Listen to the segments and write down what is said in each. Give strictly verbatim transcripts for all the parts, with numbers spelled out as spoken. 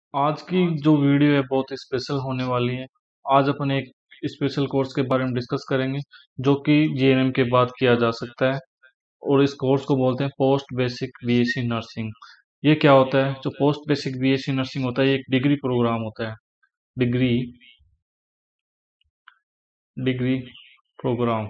आज की जो वीडियो है बहुत स्पेशल होने वाली है। आज अपन एक स्पेशल कोर्स के बारे में डिस्कस करेंगे जो कि जीएनएम के बाद किया जा सकता है, और इस कोर्स को बोलते हैं पोस्ट बेसिक बीएससी नर्सिंग। ये क्या होता है? जो पोस्ट बेसिक बीएससी नर्सिंग होता है ये एक डिग्री प्रोग्राम होता है। Degree degree program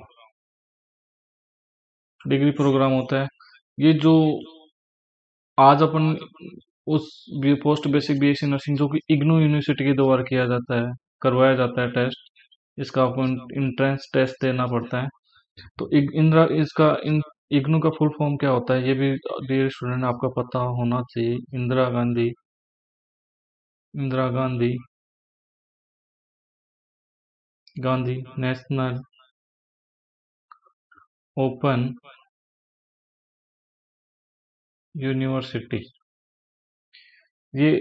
degree program होता है। ये जो आज अपन उस पोस्ट बेसिक बीएससी नर्सिंग जो कि इग्नू यूनिवर्सिटी के द्वारा किया जाता है, करवाया जाता है टेस्ट। इसका आपको इंट्रेंस टेस्ट देना पड़ता है। तो इग, इंदिरा इसका इन इग्नू का फुल फॉर्म क्या होता है ये भी डियर स्टूडेंट आपका पता होना चाहिए। Indira Gandhi Indira Gandhi Gandhi national open university. ये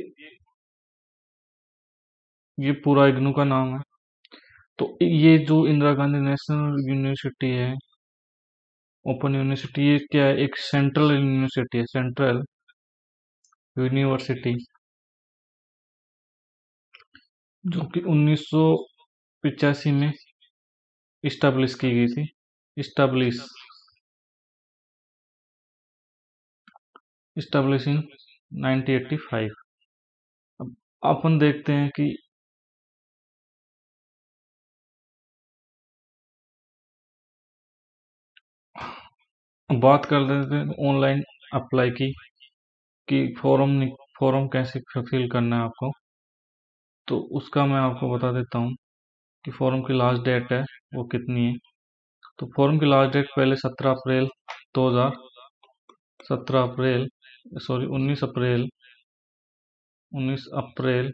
ये पूरा इग्नू का नाम है। तो ये जो इंदिरा गांधी नेशनल यूनिवर्सिटी है, ओपन यूनिवर्सिटी, ये क्या है? एक सेंट्रल यूनिवर्सिटी है। सेंट्रल यूनिवर्सिटी जो कि उन्नीस सौ पिचासी में इस्टेब्लिश की गई थी। Establish establish in nineteen eighty five. अब अपन देखते हैं कि बात कर लेते हैं ऑनलाइन अप्लाई की कि फॉर्म फॉर्म कैसे फिल करना है आपको। तो उसका मैं आपको बता देता हूँ कि फॉर्म की लास्ट डेट है वो कितनी है। तो फॉर्म की लास्ट डेट पहले सत्रह अप्रैल दो हजार सत्रह अप्रैल सॉरी उन्नीस अप्रैल उन्नीस अप्रैल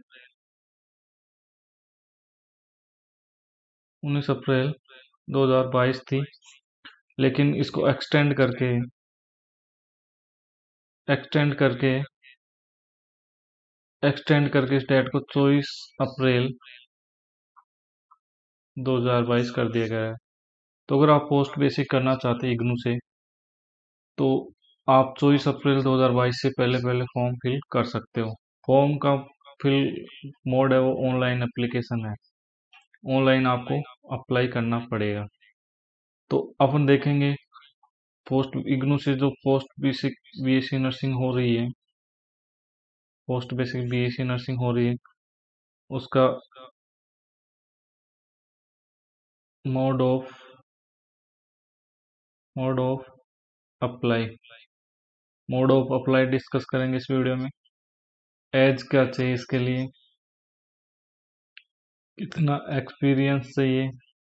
उन्नीस अप्रैल दो हजार बाईस थी। लेकिन इसको एक्सटेंड करके एक्सटेंड करके एक्सटेंड करके इस डेट को चौबीस अप्रैल दो हजार बाईस कर दिया गया है। तो अगर आप पोस्ट बेसिक करना चाहते हैं इग्नू से, तो आप चौबीस अप्रैल दो हजार बाईस से पहले पहले फॉर्म फिल कर सकते हो। फॉर्म का फिल मोड है वो ऑनलाइन एप्लीकेशन है। ऑनलाइन आपको अप्लाई करना पड़ेगा। तो अपन देखेंगे पोस्ट इग्नू से जो पोस्ट बेसिक बीएससी नर्सिंग हो रही है, पोस्ट बेसिक बीएससी नर्सिंग हो रही है, उसका mode of mode of apply mode of apply discuss करेंगे इस वीडियो में। एज क्या चाहिए इसके लिए, कितना एक्सपीरियंस चाहिए,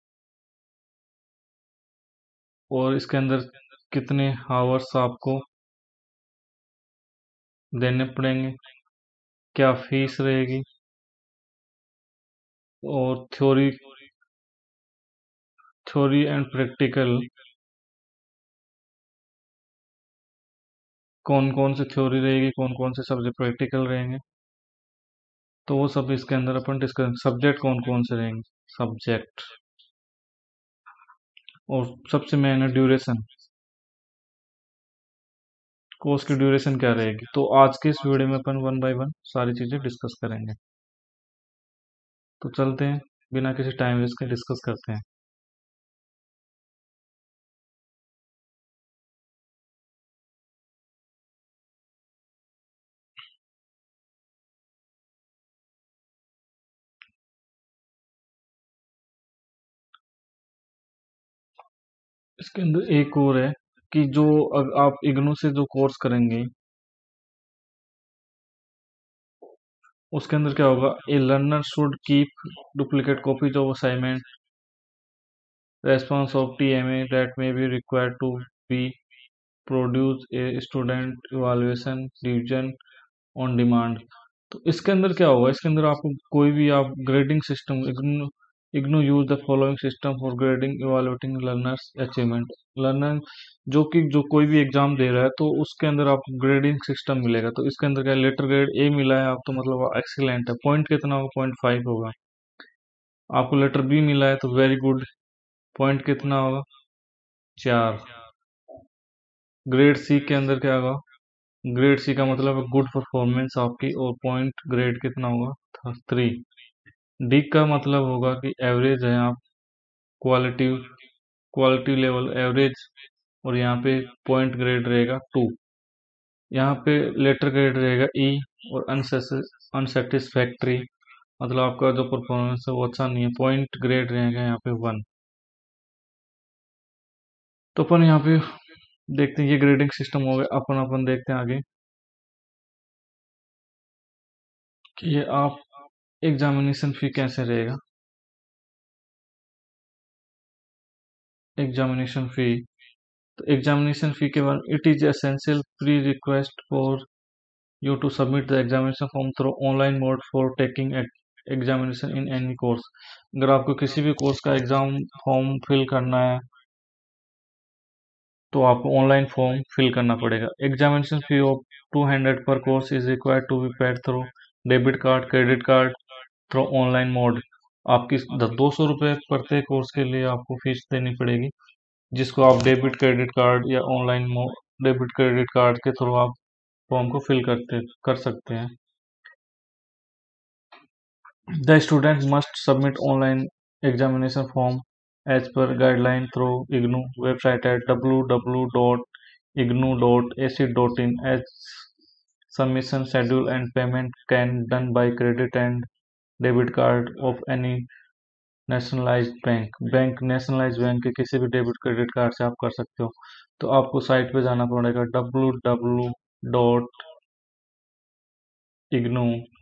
और इसके अंदर कितने आवर्स आपको देने पड़ेंगे, क्या फीस रहेगी, और थ्योरी थ्योरी एंड प्रैक्टिकल कौन कौन से थ्योरी रहेगी, कौन कौन से सब्जेक्ट प्रैक्टिकल रहेंगे। तो वो सब इसके अंदर अपन डिस्कस, सब्जेक्ट कौन कौन से रहेंगे, सब्जेक्ट, और सबसे मेन है ड्यूरेशन, कोर्स की ड्यूरेशन क्या रहेगी। तो आज के इस वीडियो में अपन वन बाय वन सारी चीजें डिस्कस करेंगे। तो चलते हैं, बिना किसी टाइम वेस्ट के डिस्कस करते हैं। इसके अंदर एक और है कि जो अग आप इग्नू से जो कोर्स करेंगे उसके अंदर क्या होगा, a learner should keep duplicate copies of assignment, response of T M A that may be required to be produce a student evaluation revision on demand। तो इसके अंदर क्या होगा, इसके अंदर आपको कोई भी आप grading system IGNOU IGNOU use the following system for grading evaluating learners achievement. Learner जो कि जो कोई भी एग्जाम दे रहा है तो उसके अंदर आपको ग्रेडिंग सिस्टम मिलेगा। तो इसके अंदर क्या, लेटर ग्रेड ए मिला है आप तो मतलब एक्सीलेंट है, पॉइंट कितना होगा, पॉइंट फाइव होगा। आपको लेटर बी मिला है तो वेरी गुड, पॉइंट कितना होगा, चार। ग्रेड सी के अंदर क्या होगा, ग्रेड सी का मतलब है गुड परफॉर्मेंस आपकी, और पॉइंट ग्रेड कितना होगा, थ्री। डी का मतलब होगा कि एवरेज है आप, क्वालिटी क्वालिटी लेवल एवरेज, और यहाँ पे पॉइंट ग्रेड रहेगा टू। यहाँ पे लेटर ग्रेड रहेगा ई, और अनसेटिस्फैक्ट्री मतलब आपका जो परफॉर्मेंस है वो अच्छा नहीं है, पॉइंट ग्रेड रहेगा यहाँ पे वन। तो अपन यहाँ पे देखते हैं, ये ग्रेडिंग सिस्टम हो गया। अपन अपन देखते हैं आगे कि ये आप एग्जामिनेशन फी कैसे रहेगा। एग्जामिनेशन फी, तो एग्जामिनेशन फी के बाद, it is essential pre request for you to submit the examination form through online mode for taking examination in any course. अगर आपको किसी भी कोर्स का एग्जाम फॉर्म फिल करना है तो आपको ऑनलाइन फॉर्म फिल करना पड़ेगा। Examination fee of two hundred per course is required to be paid through debit card, credit card, through online mode. आपकी दो सौ रुपये प्रत्येक कोर्स के लिए आपको फीस देनी पड़ेगी, जिसको आप डेबिट क्रेडिट कार्ड या ऑनलाइन डेबिट क्रेडिट कार्ड के थ्रू आप फॉर्म को फिल करते कर सकते हैं। The student must submit online examination form as per guideline through IGNOU website at W W W dot IGNOU dot A C dot in as submission schedule and payment can done by credit and debit card of any nationalized bank. Bank nationalized bank के किसी भी debit credit card से आप कर सकते हो। तो आपको साइट पे जाना पड़ेगा W W W dot IGNOU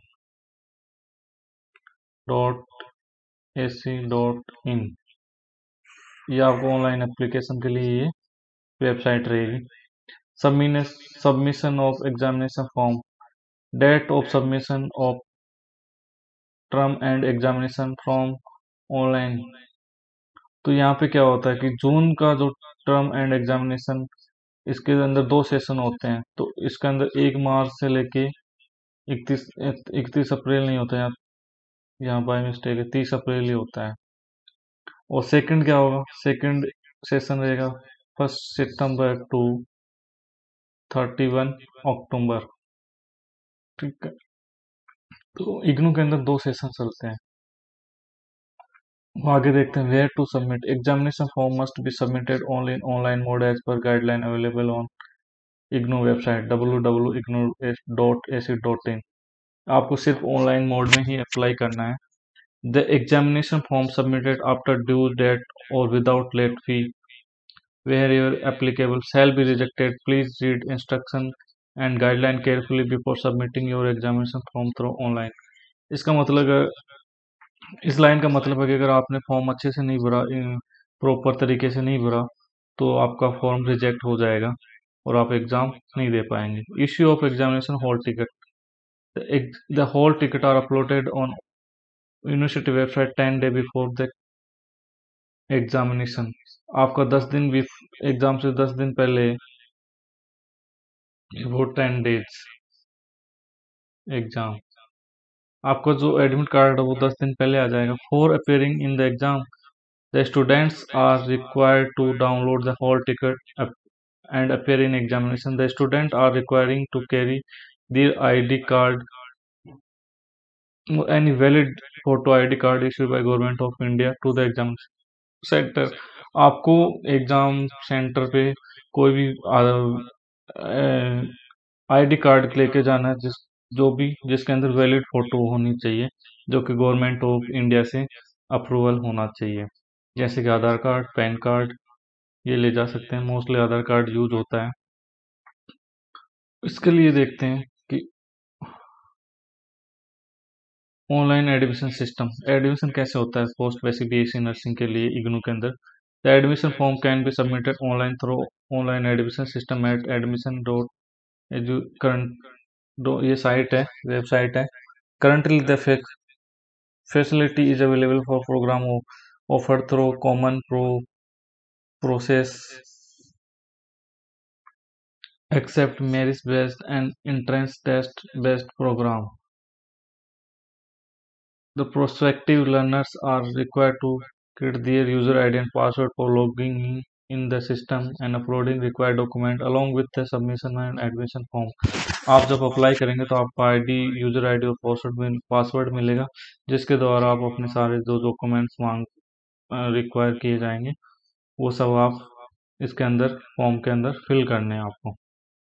dot A C dot in. ये आपको ऑनलाइन एप्लीकेशन के लिए ये वेबसाइट रहेगी। Submission of examination form, date of submission of term end examination form online. तो यहाँ पे क्या होता है कि जून का जो टर्म एंड एग्जामिनेशन, इसके अंदर दो सेशन होते हैं, तो इसके अंदर एक मार्च से लेके इकतीस इकतीस अप्रैल नहीं होता है, यहाँ बाय मिस्टेक है, तीस अप्रैल ही होता है। और सेकंड क्या होगा, सेकंड सेशन रहेगा first September to thirty one October. ठीक है, तो इग्नू के अंदर दो सेशन चलते हैं। आगे देखते हैं, where to submit examination form must be submitted only in online mode as per guideline available on IGNOU website W W W dot IGNOU dot A C dot in. आपको सिर्फ ऑनलाइन मोड में ही अप्लाई करना है। The examination form submitted after due date और without late fee wherever applicable shall be rejected. Please read instruction and guideline carefully before submitting your examination form through online। इसका मतलब है, इस line का मतलब है कि अगर आपने फॉर्म अच्छे से नहीं भरा, प्रॉपर तरीके से नहीं भरा, तो आपका फॉर्म रिजेक्ट हो जाएगा और आप एग्जाम नहीं दे पाएंगे। Issue of examination hall ticket, the hall ticket are uploaded on university website ten day before the examination. आपका दस दिन भी एग्जाम से दस दिन पहले, वो टेन डेज एग्जाम, आपका जो एडमिट कार्ड है वो दस दिन पहले आ जाएगा। For appearing in the exam the students are required to download the hall ticket and appear in examination. The student are requiring to carry their ID card, any valid photo ID card issued by government of India to the exam centre. आपको exam centre पे कोई भी ID card लेके जाना है, जिस जो भी जिसके अंदर वैलिड फोटो होनी चाहिए, जो कि गवर्नमेंट ऑफ इंडिया से अप्रूवल होना चाहिए, जैसे कि आधार कार्ड, पैन कार्ड, ये ले जा सकते हैं। मोस्टली आधार कार्ड यूज होता है। इसके लिए देखते हैं कि ऑनलाइन एडमिशन सिस्टम, एडमिशन कैसे होता है पोस्ट बेसिक बीएससी नर्सिंग के लिए इग्नू के अंदर। The admission form can be submitted online through online admission system at admission dot edu current. ये साइट है, वेबसाइट है। Currently the facility is available for program offered through common pro process except merit based and entrance test based program. The prospective learners are required to create their user I D and password for logging in in the system and uploading required document along with the submission and admission form. आप जब apply करेंगे तो आपको ID, user ID और password मिल password मिलेगा, जिसके द्वारा आप अपने सारे जो डॉक्यूमेंट्स मांग रिक्वायर किए जाएंगे वो सब आप इसके अंदर फॉर्म के अंदर फिल करने हैं आपको।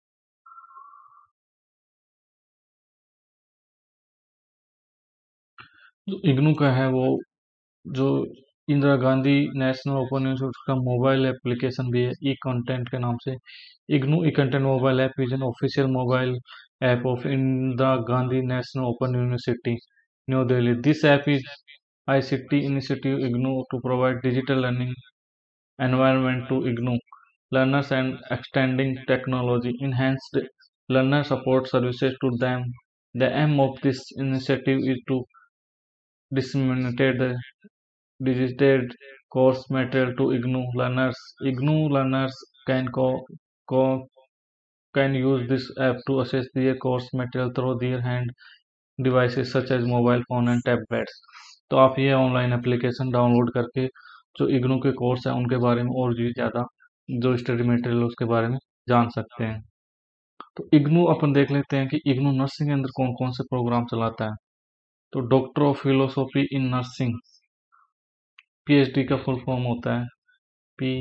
जो इग्नू का है वो जो Indira Gandhi national open University का मोबाइल एप्लीकेशन भी है, ई कंटेंट के नाम से। IGNOU e content mobile app is an official mobile app of Indira Gandhi national open University New Delhi. This app is I C T initiative IGNOU to provide digital learning environment to ignore learners and extending technology enhanced learner support services to them. The aim of this initiative is to disseminate the digital course material to ignore learners. Ignore learners can co- co- can use this app to access their course material through their hand devices such as mobile phone and tablets। तो आप ये online application download करके जो इग्नू के course हैं उनके बारे में और भी ज़्यादा जो स्टडी मटेरियल उसके बारे में जान सकते हैं। तो इग्नू अपन देख लेते हैं कि इग्नू नर्सिंग के अंदर कौन कौन से प्रोग्राम चलाता है। तो doctor of philosophy in nursing, PhD का फुल फॉर्म होता है पी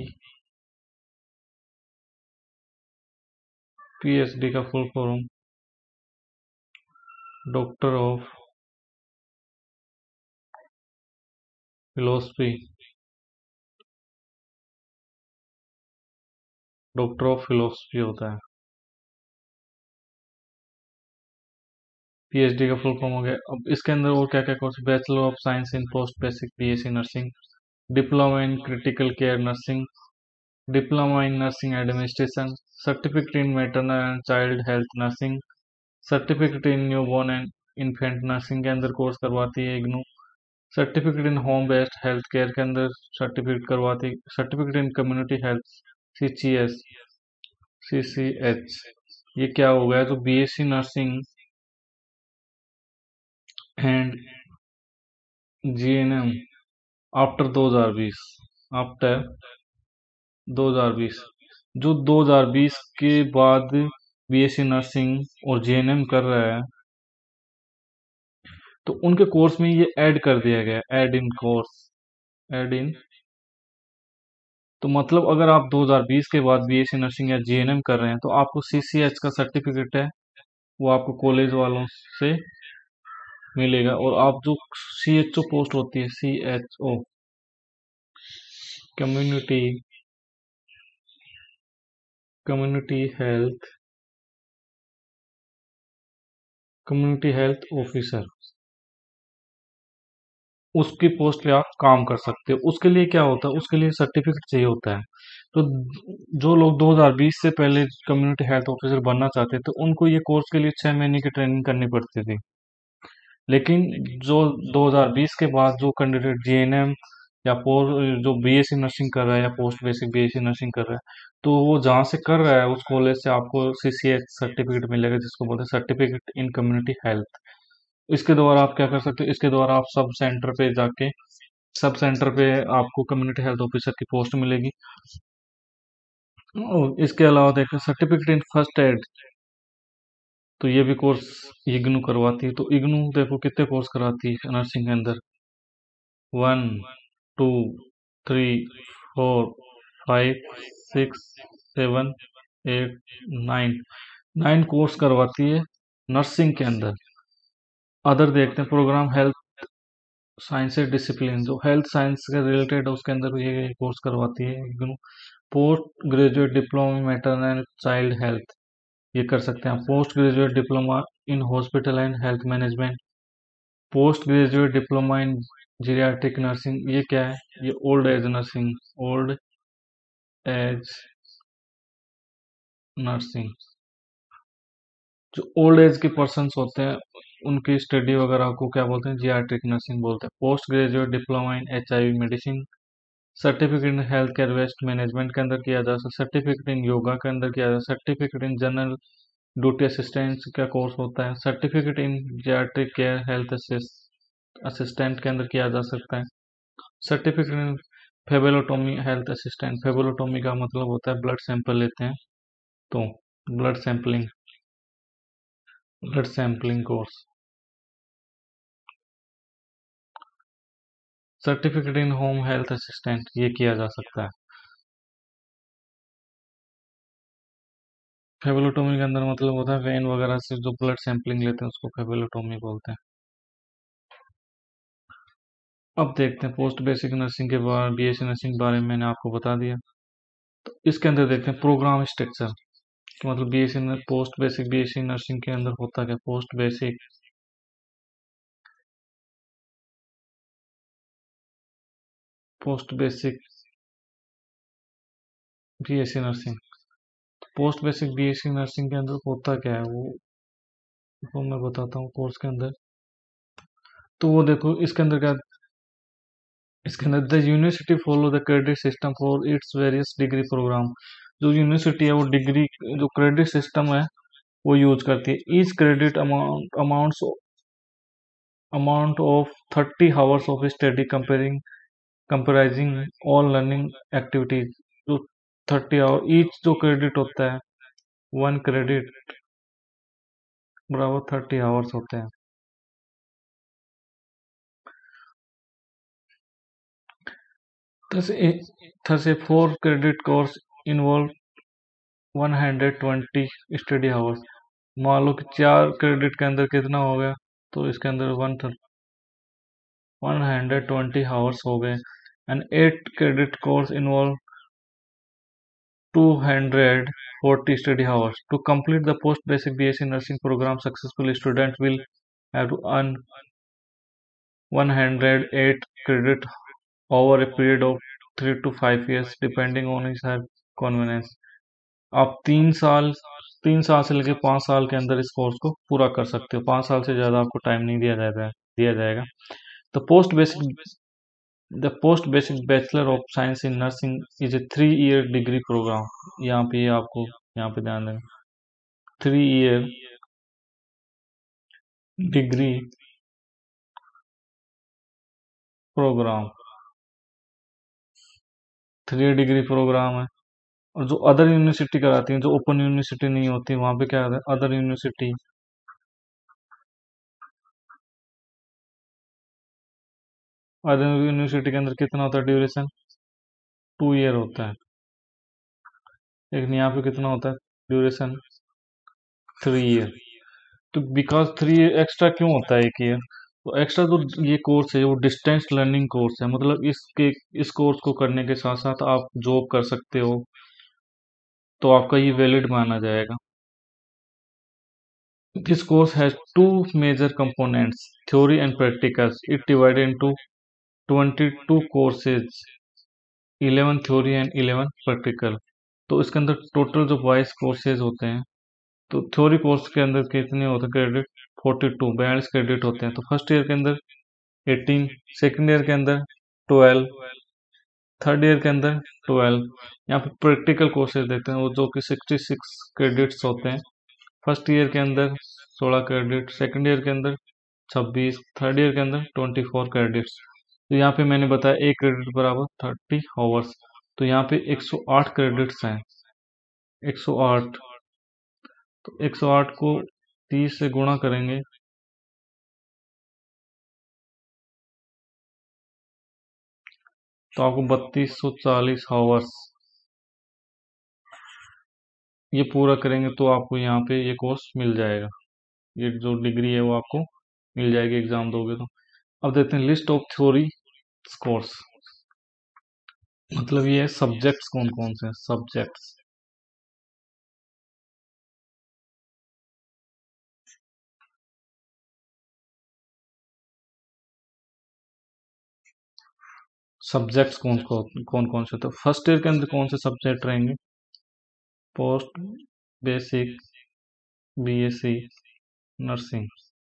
पीएचडी का full form doctor of philosophy doctor of philosophy होता है। पीएचडी का फुल फॉर्म हो गया। अब इसके अंदर और क्या क्या course, bachelor of science in post basic BSc nursing, diploma in critical care nursing, diploma in nursing administration, certificate in maternal and child health nursing, certificate in newborn and infant nursing के अंदर course करवाती है IGNOU, certificate in home based health care के अंदर certificate करवाती है, certificate in community health CCS CCH. ये क्या हो गया, तो BSc nursing and GNM after दो हज़ार बीस, आफ्टर दो हज़ार बीस, जो दो हज़ार बीस के बाद बीएससी नर्सिंग और जीएनएम कर रहा है तो उनके कोर्स में ये ऐड कर दिया गया, add in course, add in. तो मतलब अगर आप दो हज़ार बीस के बाद बीएससी नर्सिंग या जीएनएम कर रहे हैं तो आपको सीसीएच का सर्टिफिकेट है वो आपको कॉलेज वालों से मिलेगा। और आप जो सीएचओ पोस्ट होती है, CHO community community health community health officer, उसकी पोस्ट पे आप काम कर सकते हो। उसके लिए क्या होता है, उसके लिए सर्टिफिकेट चाहिए होता है। तो जो लोग दो हज़ार बीस से पहले कम्युनिटी हेल्थ ऑफिसर बनना चाहते थे उनको ये कोर्स के लिए छह महीने की ट्रेनिंग करनी पड़ती थी। लेकिन जो दो हज़ार बीस के बाद जो कैंडिडेट जीएनएम या पोस्ट जो बीएससी नर्सिंग कर रहा है या पोस्ट बेसिक बीएससी नर्सिंग कर रहा है तो वो जहाँ से कर रहा है उस कॉलेज से आपको सीसीएच सर्टिफिकेट मिलेगा, जिसको बोलते हैं सर्टिफिकेट इन कम्युनिटी हेल्थ। इसके द्वारा आप क्या कर सकते हो, इसके द्वारा आप सब सेंटर पे जाके सब सेंटर पे आपको कम्युनिटी हेल्थ ऑफिसर की पोस्ट मिलेगी। और इसके अलावा देखो सर्टिफिकेट इन फर्स्ट एड, तो ये भी कोर्स इग्नू करवाती है। तो इग्नू देखो कितने कोर्स कराती है नर्सिंग के अंदर, one two three four five six seven eight nine, nine course करवाती है नर्सिंग के अंदर। अदर देखते हैं प्रोग्राम हेल्थ साइंस डिसिप्लिन, जो हेल्थ साइंस के रिलेटेड है उसके अंदर ये कोर्स करवाती है IGNOU. Post graduate diploma maternal child health, ये कर सकते हैं। Post graduate diploma in hospital and health management, post graduate diploma in geriatric nursing, ये क्या है, ये old age nursing, old age nursing. जो ओल्ड एज के पर्सन्स होते हैं उनकी स्टडी वगैरह को क्या बोलते हैं, जीरियाट्रिक नर्सिंग बोलते हैं। Post graduate diploma in HIV medicine, certificate in health care waste management के अंदर किया जा सकता, सर्टिफिकेट इन योगा के अंदर किया जा सकता, certificate in general duty assistant का कोर्स होता है, certificate in geriatric care health assistant के अंदर किया जा सकता है, certificate phlebotomy health assistant, phlebotomy का मतलब होता है ब्लड सैंपल लेते हैं, तो blood sampling, blood sampling course. Certificate in home health assistant, ये किया जा सकता है। फेबोलोटॉमी के अंदर मतलब होता है वेन वगैरह से जो ब्लड सैंपलिंग लेते हैं उसको फेबोलोटॉमी बोलते हैं। अब देखते हैं पोस्ट बेसिक नर्सिंग के बारे, बीएससी नर्सिंग के बारे में मैंने आपको बता दिया। तो इसके अंदर देखते हैं प्रोग्राम स्ट्रक्चर, मतलब BSc post basic BSc nursing के अंदर होता क्या, post basic post basic BSc nursing, post basic BSc nursing के अंदर होता क्या है वो वो मैं बताता हूँ कोर्स के अंदर। तो वो देखो इसके अंदर क्या, इसके अंदर the university follow the credit system for its various degree programme. जो यूनिवर्सिटी है वो डिग्री जो क्रेडिट सिस्टम है वो यूज करती है। Each credit amount amounts amount of thirty hours of study comparing comprising all learning activities. जो thirty hour each जो क्रेडिट होता है, वन क्रेडिट बराबर थर्टी आवर्स होते हैं। thus a thus a four credit course involve one hundred twenty study hours. मान लो कि चार क्रेडिट के अंदर कितना हो गया, तो इसके अंदर one one hundred twenty hours हो गए। And eight credit course involve two hundred forty study hours. To complete the post basic BSc nursing programme successful student will have to earn one hundred eight credit over a period of three to five years depending on his convenience. आप तीन साल तीन साल से लेकर पाँच साल के अंदर इस कोर्स को पूरा कर सकते हो। पाँच साल से ज़्यादा आपको टाइम नहीं दिया जाएगा दिया जाएगा। The post basic the post basic bachelor of science in nursing is a three year degree programme. यहाँ पे आपको यहाँ पे ध्यान देना, three year degree programme, three degree programme है। और जो अदर यूनिवर्सिटी कराती हैं, जो ओपन यूनिवर्सिटी नहीं होती, वहाँ पे क्या होता है, अदर यूनिवर्सिटी अदर यूनिवर्सिटी के अंदर कितना होता है ड्यूरेशन, टू ईयर होता है। लेकिन यहाँ पे कितना होता है ड्यूरेशन, थ्री ईयर। तो बिकॉज थ्री एक्स्ट्रा क्यों होता है एक ईयर, तो एक्स्ट्रा जो ये कोर्स है वो डिस्टेंस लर्निंग कोर्स है, मतलब इसके इस कोर्स को करने के साथ साथ आप जॉब कर सकते हो, तो आपका ये वैलिड माना जाएगा। This course has two major components, theory and practicals. It divided into twenty two courses, eleven theory and eleven practical. तो इसके अंदर टोटल जो बाईस कोर्सेज होते हैं, तो थ्योरी कोर्स के अंदर कितने होते हैं क्रेडिट, फोर्टी टू बयालीस क्रेडिट होते हैं। तो फर्स्ट ईयर के अंदर एटीन, सेकेंड ईयर के अंदर ट्वेल्व, थर्ड ईयर के अंदर ट्वेल्व। यहाँ पे प्रैक्टिकल कोर्सेज देखते हैं वो जो कि सिक्सटी सिक्स क्रेडिट्स होते हैं। फर्स्ट ईयर के अंदर सोलह क्रेडिट, सेकेंड ईयर के अंदर छब्बीस, थर्ड ईयर के अंदर ट्वेंटी फोर क्रेडिट्स। तो यहाँ पे मैंने बताया एक क्रेडिट बराबर थर्टी आवर्स, तो यहाँ पे एक सौ आठ क्रेडिट्स हैं, एक सौ आठ। तो एक सौ आठ को तीस से गुणा करेंगे तो आपको बत्तीस सौ चालीस आवर्स ये पूरा करेंगे तो आपको यहाँ पे ये कोर्स मिल जाएगा, ये जो डिग्री है वो आपको मिल जाएगी एग्जाम दोगे तो। अब देखते हैं लिस्ट ऑफ थ्योरी कोर्स, मतलब ये सब्जेक्ट्स कौन कौन से हैं, सब्जेक्ट्स। सब्जेक्ट्स कौन कौन कौन कौन से, तो फर्स्ट ईयर के अंदर कौन से सब्जेक्ट रहेंगे, पोस्ट बेसिक बीएससी नर्सिंग।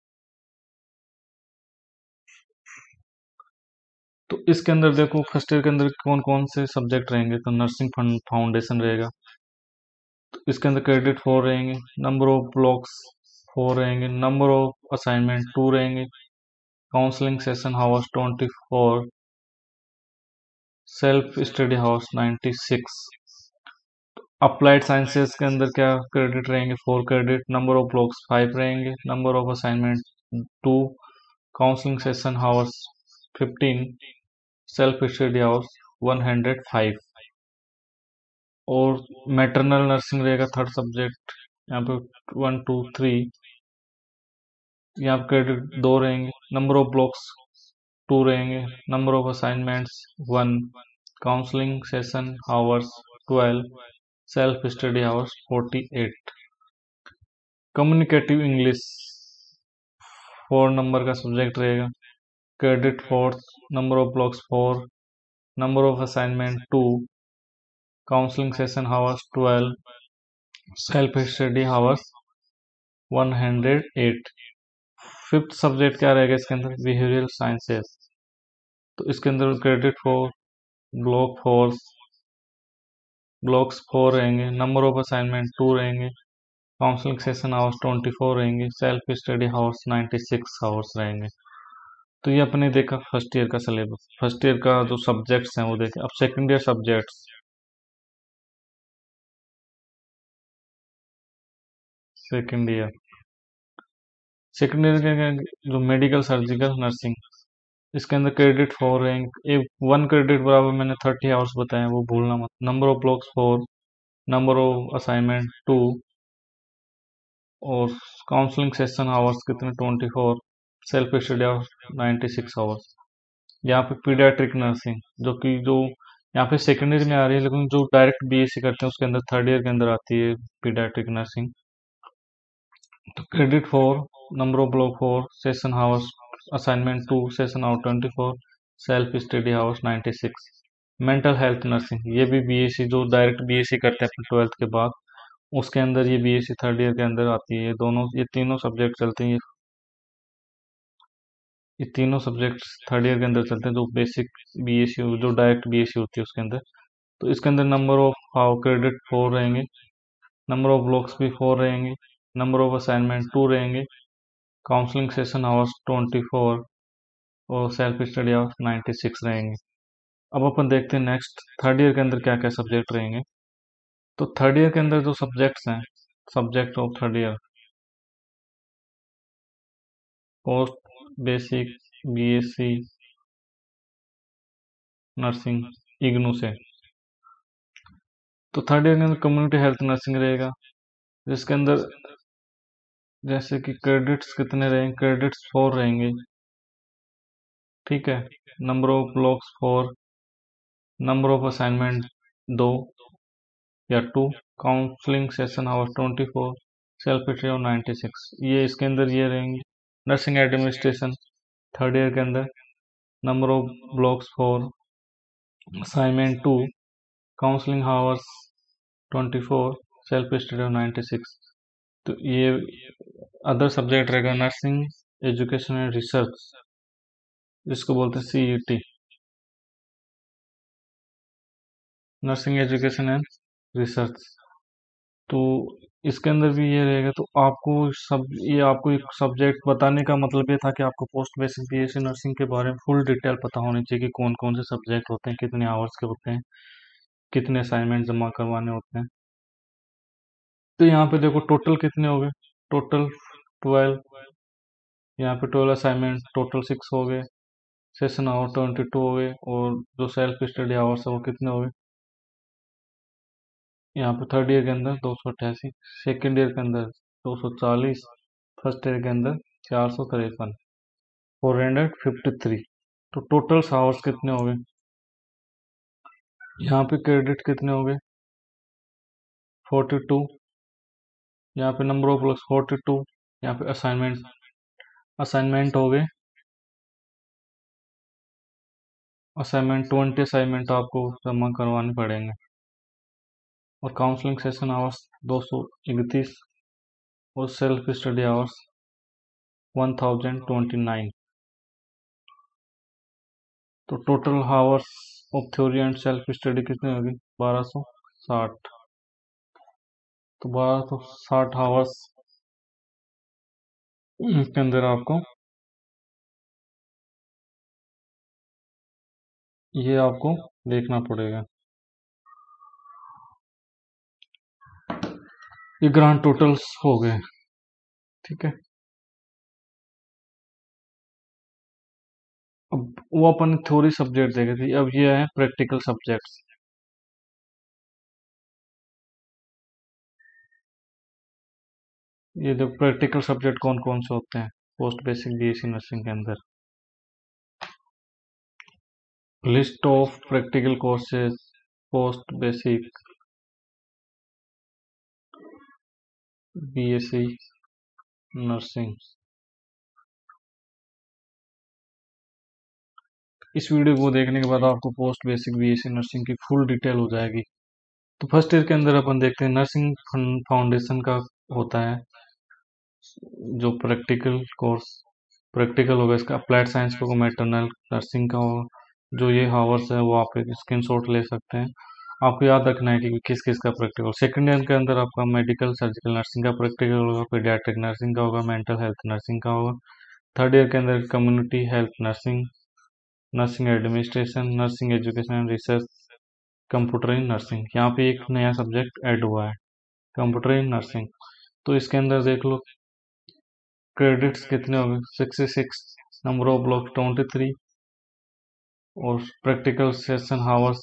तो इसके अंदर देखो फर्स्ट ईयर के अंदर कौन कौन से सब्जेक्ट रहेंगे, तो नर्सिंग फाउंडेशन रहेगा, तो इसके अंदर क्रेडिट फोर रहेंगे, नंबर ऑफ ब्लॉक्स फोर रहेंगे, नंबर ऑफ असाइनमेंट टू रहेंगे, counselling session hours twenty four, self study hours ninety six. Applied sciences के अंदर क्या क्रेडिट रहेंगे? Four credit. Number of blocks five रहेंगे। Number of assignment two. Counselling session hours fifteen. Self study hours one hundred five. और maternal nursing रहेगा third subject, यहाँ पे one two three. यहाँ पे क्रेडिट दो रहेंगे। नंबर ऑफ ब्लॉक्स टू रहेंगे। Number of assignments one. Counselling session hours twelve. Self study hours forty eight. Communicative English four number का सब्जेक्ट रहेगा। Credit four. Number of blocks four. Number of assignment two. Counselling session hours twelve. Self study hours one hundred eight. Fifth subject क्या रहेगा इसके अंदर? Behavioural sciences. तो इसके अंदर credit four. Block four. Blocks four रहेंगे। Number of assignment two रहेंगे। Counselling session hours twenty four रहेंगे। Self study hours ninety six hours रहेंगे। तो ये अपने देखा फर्स्ट ईयर का सिलेबस, फर्स्ट ईयर का जो सब्जेक्ट्स हैं वो देखे। अब second year subjects. Second year second year क्या क्या जो मेडिकल सर्जिकल नर्सिंग, इसके अंदर क्रेडिट फोर रहेंगे। एक वन क्रेडिट बराबर मैंने थर्टी आवर्स बताए, वो भूलना मत। Number of blocks four. Number of assignment two. और काउंसलिंग सेशन आवर्स कितने? Twenty four. Self study hours ninety six hours. यहाँ पे पीडियाट्रिक नर्सिंग जो कि जो यहाँ पे सेकेंड ईयर में आ रही है, लेकिन जो डायरेक्ट बीएससी करते हैं उसके अंदर थर्ड ईयर के अंदर आती है पीडियाट्रिक नर्सिंग। तो credit four. Number of block four. Session hours assignment two. Session hour twenty four. Self study hours ninety six. Mental health nursing ये भी बीएससी जो डायरेक्ट बीएससी करते हैं अपने ट्वेल्थ के बाद, उसके अंदर ये बीएससी थर्ड ईयर के अंदर आती है। ये दोनों ये तीनों सब्जेक्ट चलते हैं। ये ये तीनों सब्जेक्ट्स थर्ड ईयर के अंदर चलते हैं, जो बेसिक बीएससी जो डायरेक्ट बीएससी होती है उसके अंदर। तो इसके अंदर number of how credit four रहेंगे। नंबर ऑफ ब्लॉक्स भी फोर रहेंगे। नंबर ऑफ असाइनमेंट टू रहेंगे। Counselling session hours twenty four. और self study hours ninety six रहेंगे। अब अपन देखते हैं नेक्स्ट थर्ड ईयर के अंदर क्या क्या सब्जेक्ट रहेंगे। तो थर्ड ईयर के अंदर जो सब्जेक्ट्स हैं, subject of third year, post basic BSc nursing IGNOU से। तो थर्ड ईयर के अंदर कम्युनिटी हेल्थ नर्सिंग रहेगा, जिसके अंदर जैसे कि क्रेडिट्स कितने रहेंगे? क्रेडिट्स फोर रहेंगे। ठीक है। Number of blocks four. Number of assignment दो या two. Counselling session hour twenty four. Self study ninety six. ये इसके अंदर ये रहेंगे। नर्सिंग एडमिनिस्ट्रेशन थर्ड ईयर के अंदर। Number of blocks four. Assignment two. Counselling hours twenty four. Self study ninety six. तो ये अदर सब्जेक्ट रहेगा नर्सिंग एजुकेशन एंड रिसर्च, जिसको बोलते हैं CET, nursing education and research. तो इसके अंदर भी ये रहेगा। तो आपको सब ये आपको एक सब्जेक्ट बताने का मतलब ये था कि आपको पोस्ट बेसिक बीएससी नर्सिंग के बारे में फुल डिटेल पता होनी चाहिए कि कौन कौन से सब्जेक्ट होते हैं, कितने आवर्स के होते हैं, कितने असाइनमेंट जमा करवाने होते हैं। तो यहाँ पे देखो टोटल कितने हो गए? Total twelve. यहाँ पे ट्वेल्व असाइनमेंट टोटल सिक्स हो गए। सेशन आवर ट्वेंटी टू हो गए। और जो सेल्फ स्टडी आवर्स है वो कितने हो गए? यहाँ पे थर्ड ईयर के अंदर दो सौ अट्ठासी। सेकेंड ईयर के अंदर दो सौ चालीस। फर्स्ट ईयर के अंदर चार सौ तिरपन। Four hundred fifty three. तो टोटल आवर्स कितने हो गए? यहाँ पे क्रेडिट कितने हो गए? Forty two. यहाँ पे number of blocks forty two. यहाँ पे असाइनमेंट असाइनमेंट हो गए। असाइनमेंट ट्वेंटी असाइनमेंट आपको जमा करवाने पड़ेंगे। और काउंसलिंग सेशन आवर्स दो सौ इकतीस। और self study hours one thousand twenty nine. तो total hours of theory and self study कितने होगी? बारह सौ साठ। तो बारह सौ साठ आवर्स के अंदर आपको ये आपको देखना पड़ेगा। ये ग्रांड टोटल्स हो गए। ठीक है, अब वो अपन थ्योरी सब्जेक्ट देखे थे, अब ये है प्रैक्टिकल सब्जेक्ट्स। ये जो प्रैक्टिकल सब्जेक्ट कौन कौन से होते हैं पोस्ट बेसिक बीएससी नर्सिंग के अंदर। List of practical courses post basic BSc nursing. इस वीडियो को देखने के बाद आपको पोस्ट बेसिक बीएससी नर्सिंग की फुल डिटेल हो जाएगी। तो फर्स्ट ईयर के अंदर अपन देखते हैं नर्सिंग फाउंडेशन का होता है जो प्रैक्टिकल कोर्स। प्रैक्टिकल होगा इसका, अप्लाइड साइंस का मैटरनल नर्सिंग का होगा। जो ये हावर्स है वो आप एक स्क्रीनशॉट ले सकते हैं। आपको याद रखना है कि किस किस का प्रैक्टिकल। सेकंड ईयर के अंदर आपका मेडिकल सर्जिकल नर्सिंग का प्रैक्टिकल होगा, पीडियाट्रिक नर्सिंग का होगा, मेंटल हेल्थ नर्सिंग का होगा। थर्ड ईयर के अंदर community health nursing, nursing administration, nursing education and research, computer in nursing. यहाँ पे एक नया सब्जेक्ट ऐड हुआ है, कंप्यूटर इन नर्सिंग। तो इसके अंदर देख लो क्रेडिट्स कितने हो गए, sixty six, number of block twenty three, और practical session hours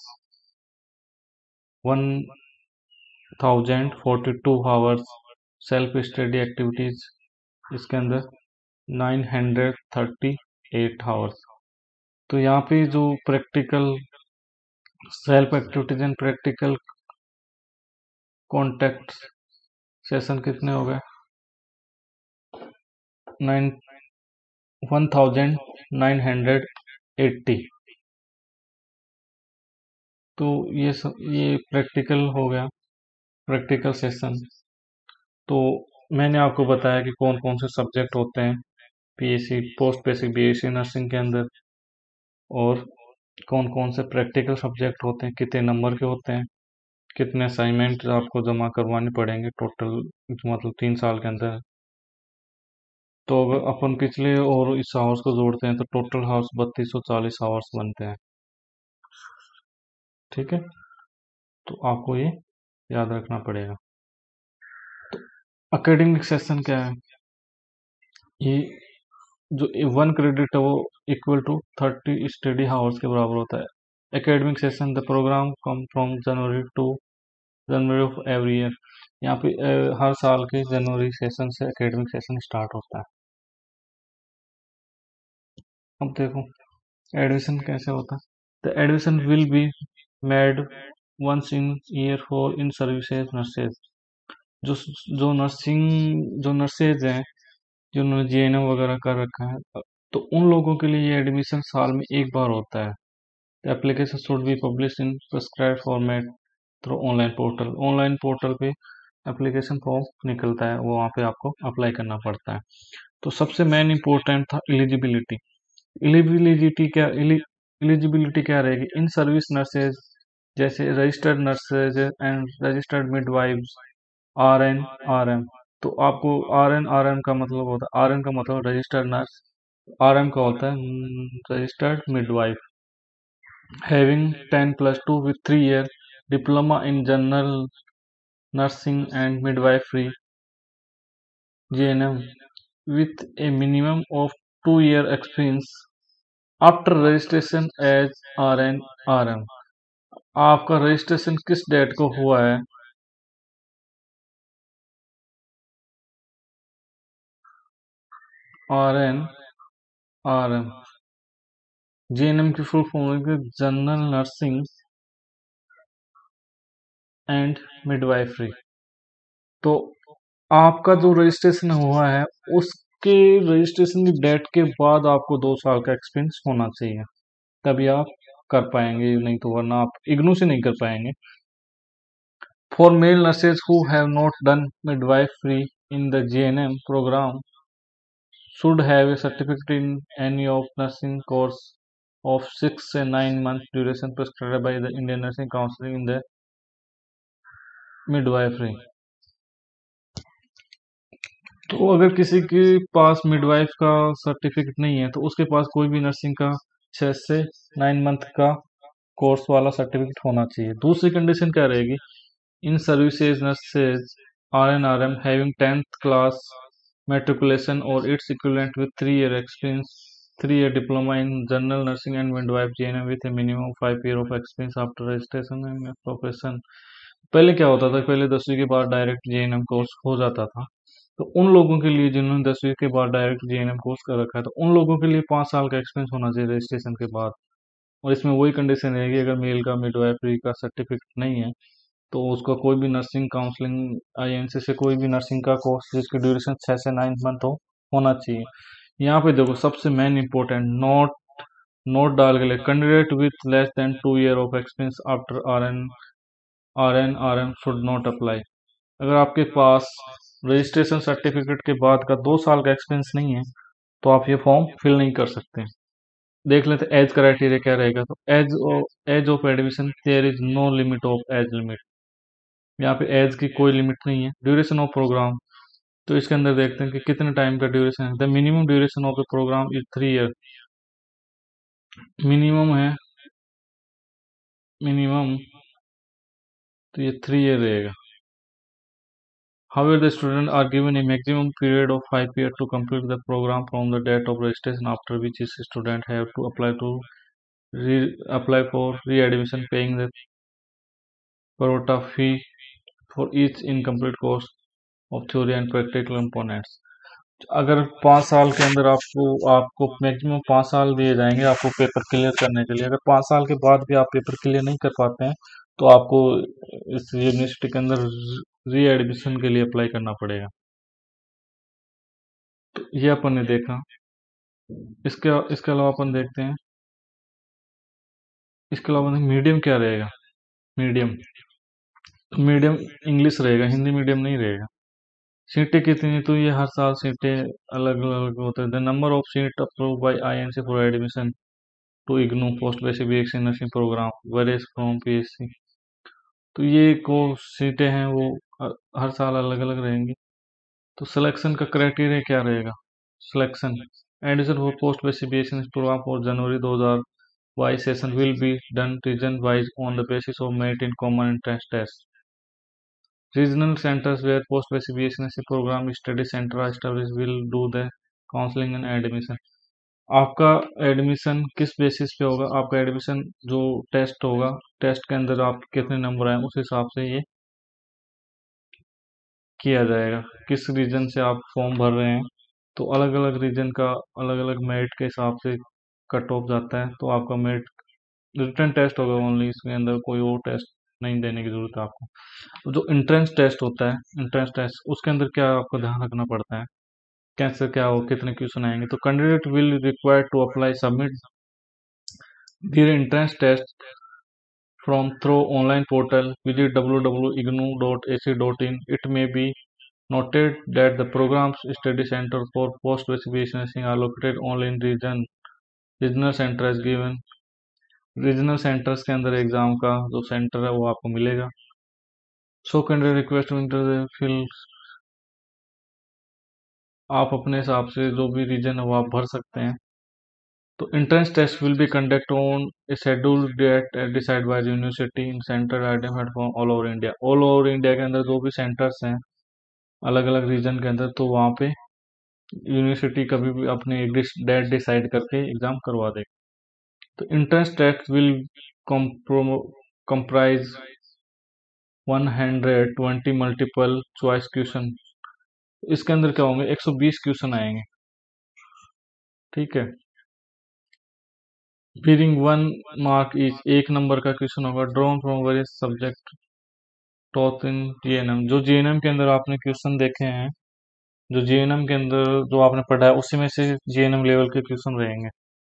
one thousand forty two hours, self study activities इसके अंदर nine hundred thirty eight hours. तो यहाँ पे जो practical self activities and practical contact session कितने हो गए, nine one thousand nine hundred eighty. तो ये सब ये प्रैक्टिकल हो गया, प्रैक्टिकल सेशन। तो मैंने आपको बताया कि कौन कौन से सब्जेक्ट होते हैं PSC post basic BSc nursing के अंदर, और कौन कौन से प्रैक्टिकल सब्जेक्ट होते हैं, कितने नंबर के होते हैं, कितने असाइनमेंट आपको जमा करवाने पड़ेंगे टोटल, मतलब तीन साल के अंदर। तो अगर अपन पिछले और इस आवर्स को जोड़ते हैं तो टोटल हावर्स बत्तीस सौ चालीस आवर्स बनते हैं। ठीक है, तो आपको ये याद रखना पड़ेगा। एकेडमिक सेशन क्या है, ये जो वन क्रेडिट है वो equal to thirty study hours के बराबर होता है। Academic session the program come from January to January of every year. यहाँ पे अ, हर साल के जनवरी सेशन से एकेडमिक सेशन स्टार्ट होता है। अब देखो एडमिशन कैसे होता है। The admission will be made once in year for in services nurses. जो जो नर्सिंग जो नर्सेज हैं जिन्होंने जीएनएम वगैरह कर रखा है, तो उन लोगों के लिए ये एडमिशन साल में एक बार होता है। The application should be publish in prescribe format through online portal. Online portal पे एप्लीकेशन फॉर्म निकलता है, वो वहाँ पे आपको अप्लाई करना पड़ता है। तो सबसे मेन इंपॉर्टेंट था एलिजिबिलिटी। एलिजिबिलिटी क्या एलिजिबिलिटी क्या रहेगी, इन सर्विस नर्सेज जैसे registered nurses and registered midwives, R N R M. तो आपको आर एन आर एम का मतलब होता है, आर एन का मतलब रजिस्टर्ड नर्स, आर एम का होता है registered midwife, having ten plus two with three year diploma in general nursing and midwifery J N M with a minimum of two year experience after registration as R N R M। आपका registration किस date को हुआ है, R N R M. J N M की full form है general nursing and midwifery. तो आपका जो रजिस्ट्रेशन हुआ है उसके रजिस्ट्रेशन की डेट के बाद आपको दो साल का एक्सपीरियंस होना चाहिए, तभी आप कर पाएंगे, नहीं तो वरना आप इग्नू से नहीं कर पाएंगे। For male nurses who have not done midwifery in the J N M program should have a certificate in any of nursing course of six and nine months duration prescribed by the Indian Nursing Council in the midwifery। तो अगर किसी के पास midwife का certificate नहीं है तो उसके पास कोई भी नर्सिंग का छह से नाइन मंथ का कोर्स वाला सर्टिफिकेट होना चाहिए। दूसरी कंडीशन क्या रहेगी, in services nurses R N R M having tenth class matriculation और its equivalent with three year experience, three year diploma in general nursing and midwife G N M with a minimum five year of experience after registration and profession. पहले क्या होता था, पहले दसवीं के बाद direct J N M course हो जाता था। तो उन लोगों के लिए जिन्होंने दसवीं के बाद direct J N M course कर रखा है, तो उन लोगों के लिए पाँच साल का एक्सपीरियंस होना चाहिए रजिस्ट्रेशन के बाद। और इसमें वही कंडीशन रहेगी, अगर मेल का मिडवाइफरी का सर्टिफिकेट नहीं है तो उसका कोई भी nursing counselling I N C से कोई भी नर्सिंग का कोर्स जिसकी ड्यूरेशन छः से नाइन मंथ हो होना चाहिए। यहाँ पे देखो सबसे मेन इंपॉर्टेंट नोट नोट डाल के लिए, candidate with less than two year of experience after R N R N R M should not apply. अगर आपके पास रजिस्ट्रेशन सर्टिफिकेट के बाद का दो साल का एक्सपीरियंस नहीं है तो आप ये फॉर्म फिल नहीं कर सकते। देख लेते एज क्राइटेरिया क्या रहेगा। तो age age of admission there is no limit of age limit, यहाँ पे एज की कोई लिमिट नहीं है। ड्यूरेशन ऑफ प्रोग्राम, तो इसके अंदर देखते हैं कि कितने टाइम का ड्यूरेशन है। The minimum duration of the program is three year, minimum है, मिनिमम तो ये थ्री ईयर रहेगा। However, the students are given a maximum period of five years to complete the program from the date of registration, after which each student have to apply to re- apply for re-admission, paying the prorata fee for each incomplete course of theory and practical components. अगर पाँच साल के अंदर आपको आपको maximum पाँच साल दिए जाएंगे आपको पेपर क्लियर करने के लिए। अगर पाँच साल के बाद भी आप पेपर क्लियर नहीं कर पाते हैं तो आपको इस यूनिवर्सिटी के अंदर री एडमिशन के लिए अप्लाई करना पड़ेगा। तो ये अपन ने देखा। इसके इसके अलावा अपन देखते हैं, इसके अलावा मीडियम क्या रहेगा। मीडियम मीडियम इंग्लिश रहेगा, हिंदी मीडियम नहीं रहेगा। सीटें कितनी, तो ये हर साल सीटें अलग अलग होते हैं। The number of seat approve by I N C for admission to IGNOU post basic BSc nursing program varies from P S C. तो ये को सीटें हैं वो हर हर साल अलग अलग रहेंगी। तो सिलेक्शन का क्राइटेरिया क्या रहेगा। Selection admission for post basic BSc program for January दो हज़ार बाईस session will be done region wise on the basis of merit in common entrance test. Regional centers where post-basic B S c Nursing program study center are established will do the counseling and admission। आपका admission किस basis पे होगा, आपका admission जो test होगा, test के अंदर आप कितने नंबर आए उस हिसाब से ये किया जाएगा। किस रीजन से आप फॉर्म भर रहे हैं, तो अलग अलग रीजन का अलग अलग मेरिट के हिसाब से कट ऑफ जाता है। तो आपका मेरिट रिटन टेस्ट होगा ओनली, इसके अंदर कोई और टेस्ट नहीं देने की जरूरत है आपको। तो जो इंट्रेंस टेस्ट होता है, इंट्रेंस टेस्ट उसके अंदर क्या आपको ध्यान रखना पड़ता है, कैसे क्या हो, कितने क्वेश्चन आएंगे। तो candidate will required to apply submit their entrance test from through online portal visit W W dot IGNOU dot A C dot in. It may be noted that the program's study center for post basic nursing are located only in region regional center as given। Regional centres के अंदर exam का जो centre है वो आपको मिलेगा। So candidate request fill, आप अपने हिसाब से जो भी रीजन है वो आप भर सकते हैं। तो entrance test will be conduct on a schedule date decide by university in centre identified from all over India. All over India के अंदर जो भी सेंटर्स हैं अलग अलग रीजन के अंदर, तो वहाँ पे यूनिवर्सिटी कभी भी अपने एक डेट डिसाइड करके एग्जाम करवा देगी। तो entrance test will comprise one hundred twenty multiple choice question. इसके अंदर क्या होंगे, एक सौ बीस क्वेश्चन आएंगे, ठीक है। फीरिंग वन मार्क इच, एक नंबर का क्वेश्चन होगा। Drawn from various subject taught in G N M, जो जी एन एम के अंदर आपने क्वेश्चन देखे हैं, जो जी एन एम के अंदर जो आपने पढ़ा है उसी में से जी एन एम लेवल के क्वेश्चन रहेंगे।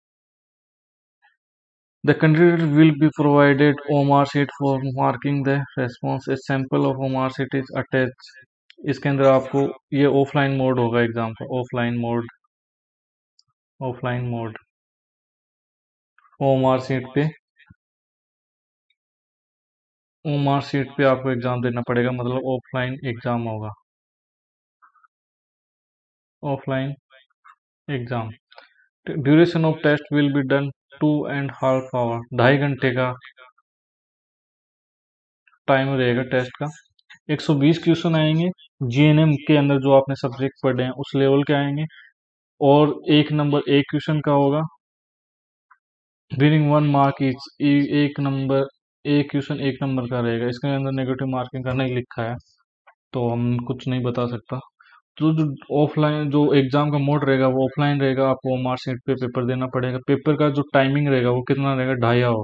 The candidate will be provided O M R sheet for marking the response। A sample of O M R sheet is attached। इसके अंदर आपको ये ऑफलाइन मोड होगा एग्जाम का, offline mode, offline mode O M R sheet पे O M R sheet पे आपको exam देना पड़ेगा, मतलब ऑफलाइन एग्जाम होगा, offline exam. Duration of test will be done two and half hour, ढाई घंटे का टाइम रहेगा टेस्ट का। एक सौ बीस क्वेश्चन आएंगे जीएनएम के अंदर, जो आपने सब्जेक्ट पढ़े हैं उस लेवल के आएंगे। और एक नंबर एक क्वेश्चन का होगा, विनिंग वन मार्क इच। एक नंबर एक क्वेश्चन एक नंबर का रहेगा, इसके अंदर नेगेटिव मार्किंग का नहीं लिखा है तो हम कुछ नहीं बता सकता। तो जो ऑफलाइन जो एग्जाम का मोड रहेगा वो ऑफलाइन रहेगा, आपको मार्कशीट पे पेपर देना पड़ेगा। पेपर का जो टाइमिंग रहेगा वो कितना रहेगा, ढाई hour,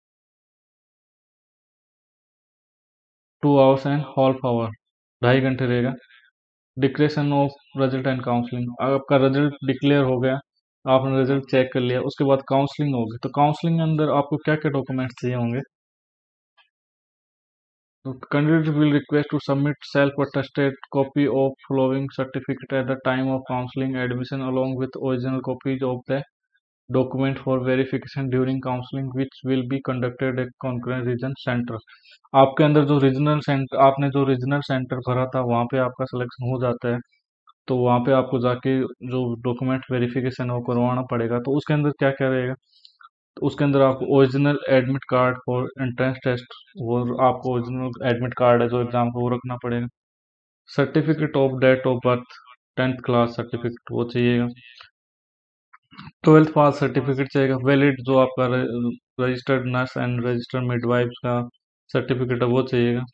two hours and half hour, ढाई घंटे रहेगा। Declaration of result and counselling, आपका रिजल्ट डिक्लेयर हो गया, आपने रिजल्ट चेक कर लिया, उसके बाद काउंसलिंग होगी। तो काउंसलिंग के अंदर आपको क्या क्या डॉक्यूमेंट्स चाहिए होंगे? तो candidate will request to submit self attested copy of following certificate at the time of counselling admission along with original copies of the document for verification during counseling which will be conducted at concurrent region center। आपके अंदर जो regional centre, आपने जो regional centre भरा था वहाँ पे आपका सिलेक्शन हो जाता है, तो वहाँ पे आपको जाके जो डॉक्यूमेंट वेरिफिकेशन है वो करवाना पड़ेगा। तो उसके अंदर क्या क्या रहेगा, तो उसके अंदर आपको original admit card for entrance test, वो आपको ओरिजिनल एडमिट कार्ड है जो एग्जाम का वो रखना पड़ेगा। Certificate of date of birth, tenth class certificate वो चाहिएगा। ट्वेल्थ पास सर्टिफिकेट चाहिएगा। वैलिड जो आपका registered nurse and registered midwife का सर्टिफिकेट है वो चाहिएगा।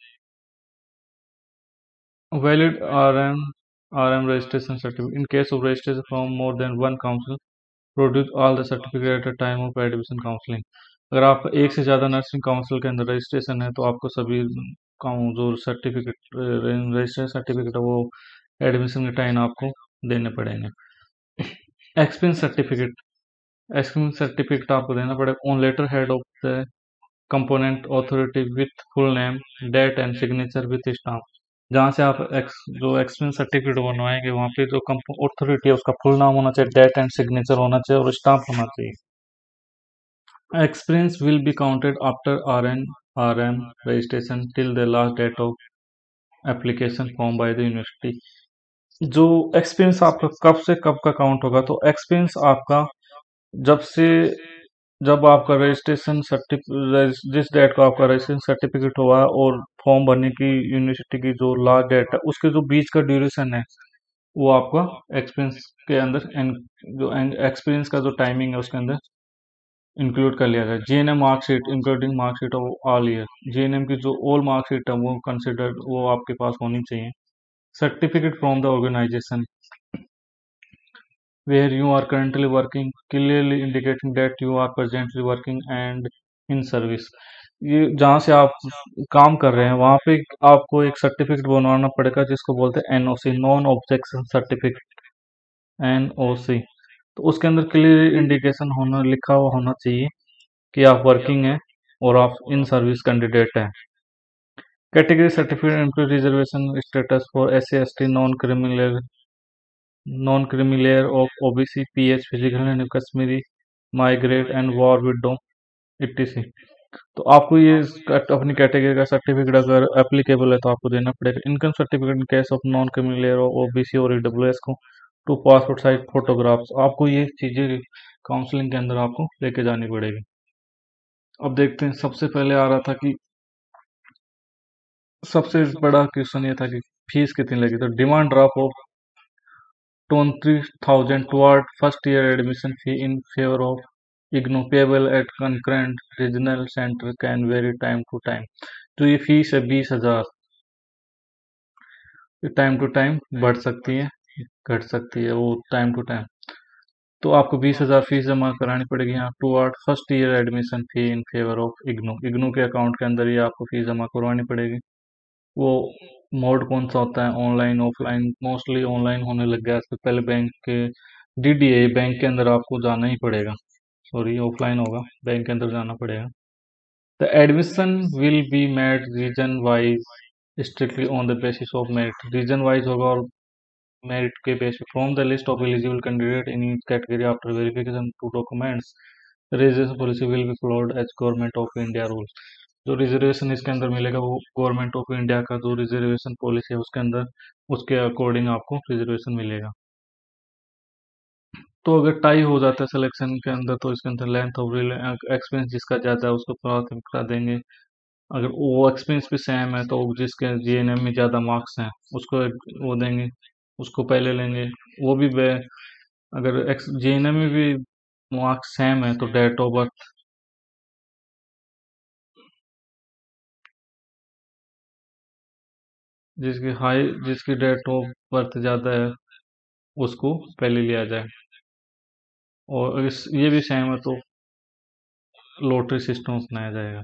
Valid R M R M registration certificate in case of registration from more than one council, produce all the certificate at the time of admission counselling. अगर आपका एक से ज़्यादा nursing council के अंदर रजिस्ट्रेशन है तो आपको सभी काउ- जो सर्टिफिकेट रजिस्ट्रेशन सर्टिफिकेट है वो एडमिशन के टाइम आपको देने पड़ेंगे। एक्सपीरियंस सर्टिफिकेट, एक्सपीरियंस सर्टिफिकेट आपको देना पड़ेगा on letter head of the component authority with full name, date and signature with stamp. जहाँ से आप एक्स जो एक्सपीरियंस सर्टिफिकेट बनवाएंगे वहाँ पे जो अथॉरिटी है उसका फुल नाम होना चाहिए, डेट एंड सिग्नेचर होना चाहिए और स्टाम्प होना चाहिए। Experience will be counted after R N R M registration till the last date of application form by the university. जो एक्सपीरियंस आपका कब से कब का काउंट होगा, तो एक्सपीरियंस आपका जब से जब आपका रजिस्ट्रेशन सर्टिफिकेट, जिस डेट को आपका रजिस्ट्रेशन सर्टिफिकेट हुआ और फॉर्म भरने की यूनिवर्सिटी की जो लास्ट डेट है उसके जो बीच का ड्यूरेशन है वो आपका एक्सपीरियंस के अंदर एन- जो एक्सपीरियंस का जो टाइमिंग है उसके अंदर इंक्लूड कर लिया गया। GNM marksheet including marksheet of all year, GNM की जो ऑल मार्कशीट है वो कंसिडर वो आपके पास होनी चाहिए। Certificate from the organisation where you are currently working, clearly indicating that you are presently working and in service। ये जहाँ से आप काम कर रहे हैं वहाँ पे आपको एक सर्टिफिकेट बनवाना पड़ेगा जिसको बोलते हैं NOC, non objection certificate, NOC. तो उसके अंदर क्लियर इंडिकेशन होना लिखा हुआ होना चाहिए कि आप वर्किंग हैं और आप इन सर्विस कैंडिडेट हैं। Category certificate include reservation status for S C S T, non criminal non creamy layer of OBC, PH, physical and Kashmiri, migrate and war widow, ETC. तो आपको ये कट- अपनी कैटेगरी का certificate अगर applicable है तो आपको देना पड़ेगा। Income certificate in case of non creamy layer of OBC और ईडब्ल्यूएस को, टू पासपोर्ट साइज फोटोग्राफ्स, आपको ये चीजें काउंसलिंग के अंदर आपको लेके जानी पड़ेगी। अब देखते हैं, सबसे पहले आ रहा था कि सबसे बड़ा क्वेश्चन ये था कि फीस कितनी लगी, तो demand draft of twenty thousand toward first year admission fee in favour of IGNOU payable at concurrent regional centre can vary time to time. तो ये फीस है बीस हजार, टाइम टू टाइम बढ़ सकती है घट सकती है वो टाइम टू टाइम। तो आपको बीस हजार फीस जमा करानी पड़ेगी यहाँ toward first year admission fee in favour of IGNOU. IGNOU के अकाउंट के अंदर ही आपको फीस जमा करवानी पड़ेगी। वो मोड कौन सा होता है, ऑनलाइन ऑफलाइन, मोस्टली ऑनलाइन होने लग गया है। इससे पहले बैंक के डीडीए बैंक के अंदर आपको जाना ही पड़ेगा, सॉरी ऑफलाइन होगा, बैंक के अंदर जाना पड़ेगा। The admission will be made region wise strictly on the basis of merit, region wise होगा और मेरिट के बेस पे। From the list of eligible candidate in each category after verification to documents, reservation policy will be followed as government of India rules. जो reservation इसके अंदर मिलेगा वो government of India का जो रिजर्वेशन पॉलिसी है उसके अंदर, उसके अकॉर्डिंग आपको रिजर्वेशन मिलेगा। तो अगर टाई हो जाता है सिलेक्शन के अंदर तो इसके अंदर लेंथ ऑफ एक्सपीरियंस जिसका ज़्यादा है उसको प्राथमिकता देंगे। अगर वो एक्सपीरियंस भी सेम है तो जिसके जीएनएम में ज़्यादा मार्क्स हैं उसको एक- वो देंगे, उसको पहले लेंगे। वो भी बे अगर एक्स जीएनएम में भी मार्क्स सेम है तो डेट ऑफ बर्थ, जिसकी हाई जिसकी डेट ऑफ बर्थ ज़्यादा है उसको पहले लिया जाए। और इस ये भी सेम है तो लॉटरी सिस्टम अपनाया जाएगा।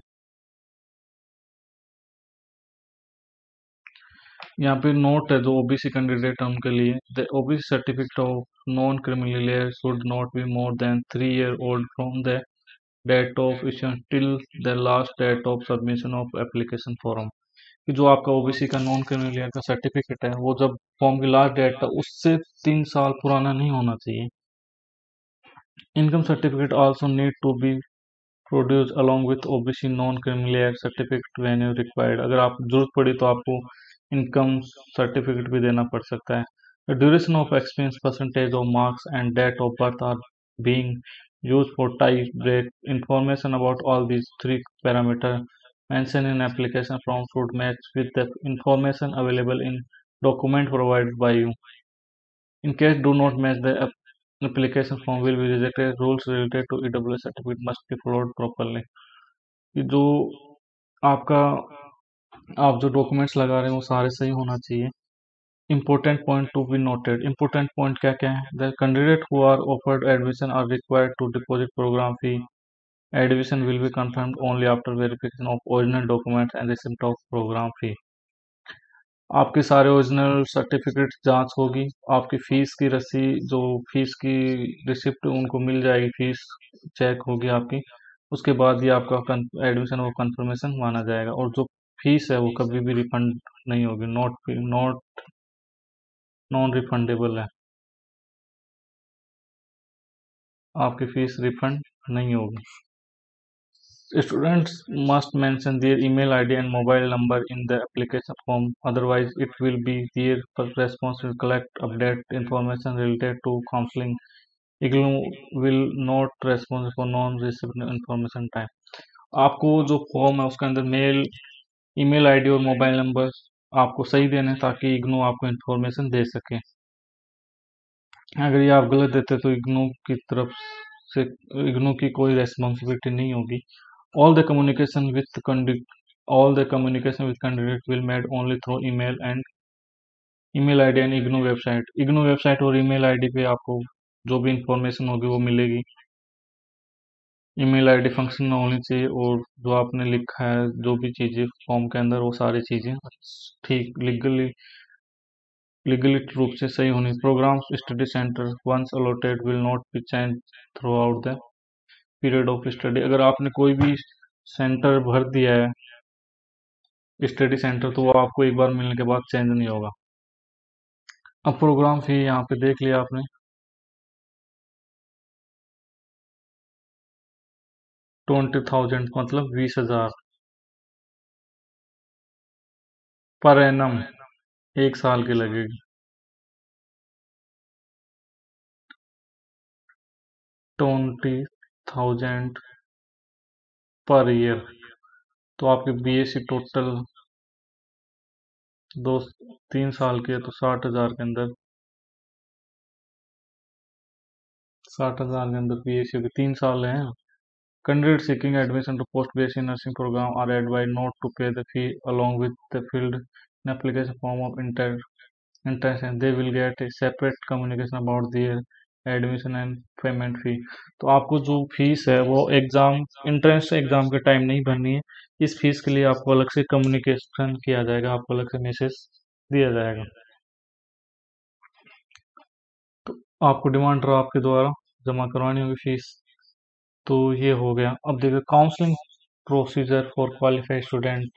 यहाँ पे नोट है जो ओबीसी कैंडिडेट है उनके लिए, the OBC certificate of non criminal should not be more than three year old from the date of issue till the last date of submission of application form. कि जो आपका OBC का non criminal का certificate है वो जब form की last date है उससे तीन साल पुराना नहीं होना चाहिए। Income certificate also need to be produce along with OBC non criminal act certificate when you required. अगर आप जरूरत पड़ी तो आपको इनकम सर्टिफिकेट भी देना पड़ सकता है। The duration of experience percentage of marks and date of birth are being used for tie break information about all these three parameters mentioned in application form should match with the information available in document provided by you. In case do not match, the app- application form will be rejected. Rules related to E W S certificate must be followed properly. कि जो आपका आप जो documents लगा रहे हैं वो सारे सही होना चाहिए। Important point to be noted. Important point क्या क्या है? The candidate who are offered admission are required to deposit program fee. Admission will be confirmed only after verification of original documents and receipt of program fee. आपके सारे original certificate जांच होगी। आपकी fees की रसी जो फीस की receipt उनको मिल जाएगी, फीस चेक होगी आपकी। उसके बाद ही आपका एडमिशन और कंफर्मेशन माना जाएगा। और जो फीस है वो कभी भी रिफंड नहीं होगी, नॉट नॉट नॉन रिफंडेबल है। आपकी फीस रिफंड नहीं होगी। Students must mention their email I D and mobile number in the application form. Otherwise, it will be their responsibility to collect update information related to counseling. IGNOU will not responsible for non-received information time. आपको जो form है उसके अंदर mail email ID और mobile number आपको सही देने हैं ताकि इग्नू आपको इन्फॉर्मेशन दे सके। अगर ये आप गलत देते तो इग्नू की तरफ से इग्नू की कोई रेस्पॉन्सिबिलिटी नहीं होगी। All the communication with conduct all the communication with candidate will made only through email and email I D and IGNOU website. IGNOU website और ईमेल आईडी पे आपको जो भी इंफॉर्मेशन होगी वो मिलेगी। ईमेल आईडी फंक्शन में होनी चाहिए और जो आपने लिखा है जो भी चीज़ें फॉर्म के अंदर वो सारी चीज़ें ठीक लीगली लीगली रूप से सही होनी। Programme study centre once allotted will not be change throughout the period of study. अगर आपने कोई भी सेंटर भर दिया है स्टडी सेंटर तो वो आपको एक बार मिलने के बाद चेंज नहीं होगा। अब प्रोग्राम फी यहाँ पे देख लिया आपने, ट्वेंटी थाउजेंड मतलब बीस हजार। पर एनम एक साल की लगेगी। Twenty thousand per year. तो आपकी बीएससी टोटल दो तीन साल की है तो साठ हजार के अंदर साठ हजार के अंदर बीएससी के तीन साल हैं। Candidate seeking admission to post BSc nursing programme are advised not to pay the fee along with the filled in application form of inter entrance and they will get a separate communication about their admission and payment fee. तो आपको जो fees है वो exam entrance exam के time नहीं भरनी है। इस फीस के लिए आपको अलग से कम्युनिकेशन किया जाएगा, आपको अलग से मैसेज दिया जाएगा। तो आपको डिमांड रहा आपके द्वारा जमा करवानी होगी फीस। तो ये हो गया। अब देखिए counselling procedure for qualified student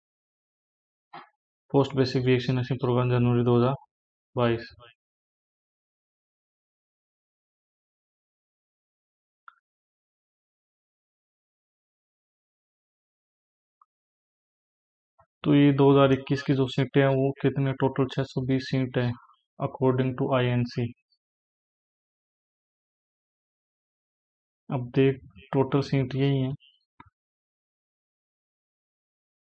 post basic vaccination programme जनवरी दो हज़ार बाईस। तो ये दो हज़ार इक्कीस की जो सीटें हैं वो कितने टोटल छह सौ बीस सीट है अकॉर्डिंग टू आईएनसी। अब देख टोटल सीट यही है।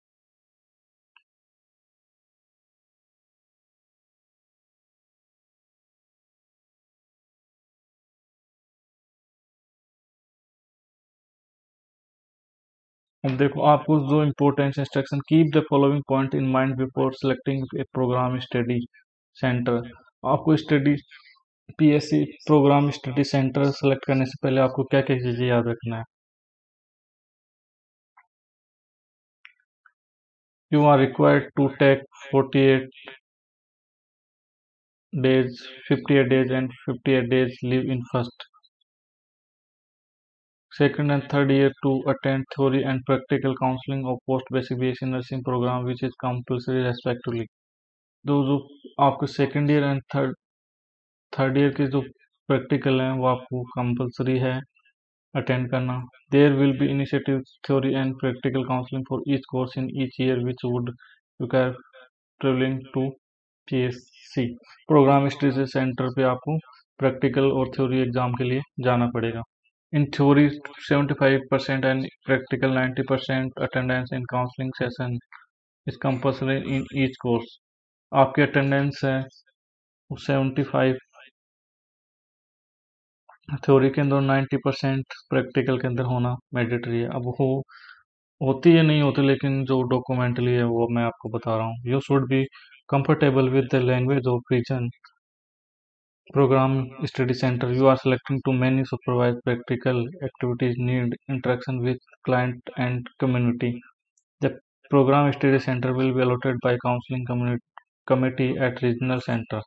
अब देखो आपको जो importance instruction, keep the following point in mind before selecting a programme study centre. आपको study PSC programme study centre select करने से पहले आपको क्या क्या चीजें याद रखना है। You are required to take forty eight days, fifty-eight days and fifty-eight days leave in first, second and third year to attend theory and practical counseling of post basic B S c nursing program which is compulsory respectively। जो जो आपके second year and third third year के जो practical हैं वो आपको compulsory है attend करना। There will be initiative theory and practical counselling for each course in each year which would require travelling to PSC programme study centre पे आपको practical और थ्योरी एग्जाम के लिए जाना पड़ेगा। In theory seventy five percent and practical ninety percent attendance in counselling session is compulsory in each course. आपकी attendance है seventy five theory के अंदर, नाइन्टी परसेंट प्रैक्टिकल के अंदर होना मैंडेटरी है। अब हो होती है नहीं होती, लेकिन जो डॉक्यूमेंटली है वो मैं आपको बता रहा हूँ। You should be comfortable with the language of region program study center you are selecting to many supervised practical activities need interaction with client and community। The program study center will be allotted by counseling community committee at regional center।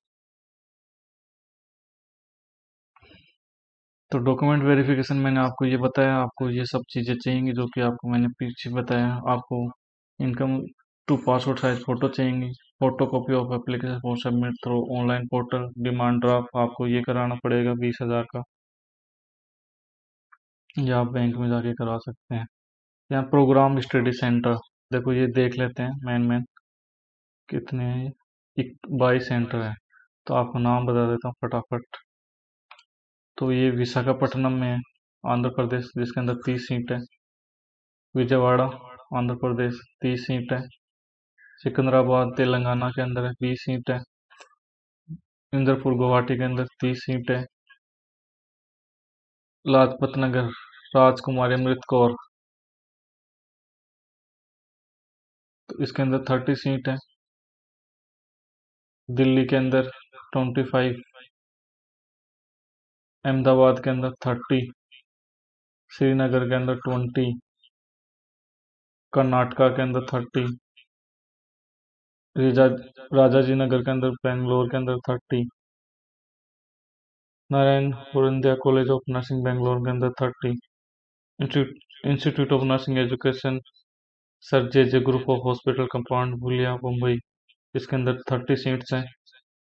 तो document verification मैंने आपको ये बताया, आपको ये सब चीज़ें चाहिए जो कि आपको मैंने पीछे बताया। आपको income two passport size photo चाहिए, photo copy of application for submit through online portal, demand draft आपको ये कराना पड़ेगा बीस हज़ार का, या आप बैंक में जाके करवा सकते हैं। यहाँ प्रोग्राम स्टडी सेंटर देखो, ये देख लेते हैं मैन मैन कितने हैं। एक बाईस सेंटर है, तो आपको नाम बता देता हूँ फटाफट। तो ये विशाखापट्टनम में है आंध्र प्रदेश, जिसके अंदर तीस सीट है। विजयवाड़ा आंध्र प्रदेश तीस सीट है। सिकंदराबाद तेलंगाना के अंदर है, बीस सीट है। इंदरपुर गुवाहाटी के अंदर तीस सीट है। लाजपत नगर राजकुमारी अमृत कौर, तो इसके अंदर थर्टी सीट है। दिल्ली के अंदर ट्वेंटी फाइव, अहमदाबाद के अंदर थर्टी, श्रीनगर के अंदर ट्वेंटी, कर्नाटका के अंदर थर्टी, राजा राजाजी नगर के अंदर बेंगलोर के अंदर थर्टी, नारायण हुरिंदिया कॉलेज ऑफ नर्सिंग बेंगलोर के अंदर thirty, institute of nursing education sir J J group of hospital compound भूलिया मुंबई, इसके अंदर थर्टी सीट्स हैं।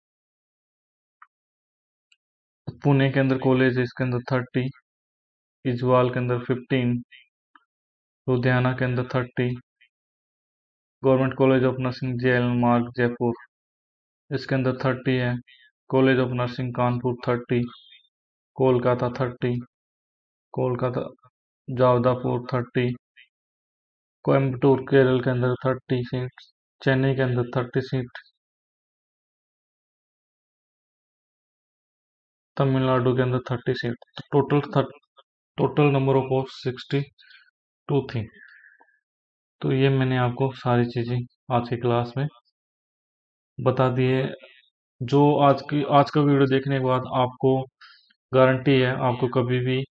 पुणे के अंदर कॉलेज है, इसके अंदर थर्टी, इजवाल के अंदर फिफ्टीन, लुधियाना के अंदर thirty, government college of nursing J L Marg Jaipur, इसके अंदर थर्टी है। College of nursing Kanpur thirty, Kolkata thirty, Kolkata Jadavpur thirty, Coimbatore Kerala के अंदर थर्टी सीट, चेन्नई के अंदर थर्टी सीट, तमिलनाडु के अंदर thirty seat, total total number of post sixty two थी। तो ये मैंने आपको सारी चीज़ें आज की क्लास में बता दिए। जो आज की आज का वीडियो देखने के बाद आपको गारंटी है, आपको कभी भी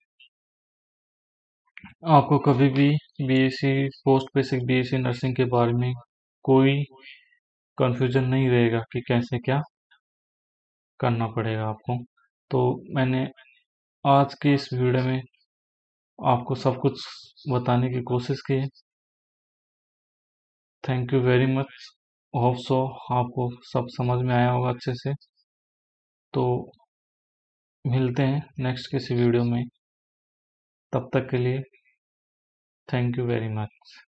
आपको कभी भी BSc post basic BSc nursing के बारे में कोई कंफ्यूजन नहीं रहेगा कि कैसे क्या करना पड़ेगा आपको। तो मैंने आज के इस वीडियो में आपको सब कुछ बताने की कोशिश की है। Thank you very much. Hope so आपको सब समझ में आया होगा अच्छे से। तो मिलते हैं नेक्स्ट किसी वीडियो में, तब तक के लिए थैंक यू वेरी मच।